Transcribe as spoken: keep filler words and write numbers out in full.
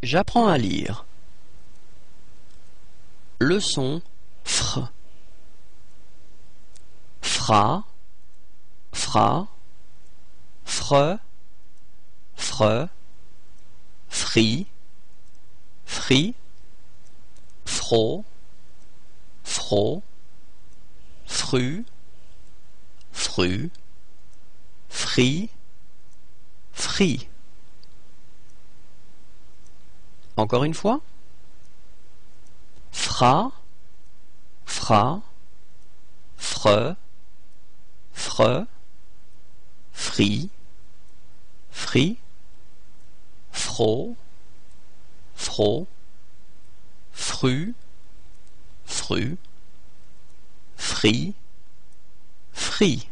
J'apprends à lire. Leçon fr. Fra, fra, fre, fre, fri, fri, fro, fro, fru, fru, fri, fri. Encore une fois. Fra, fra, fre, fre, fri, fri, fro, fro, fru, fru, fri, fri.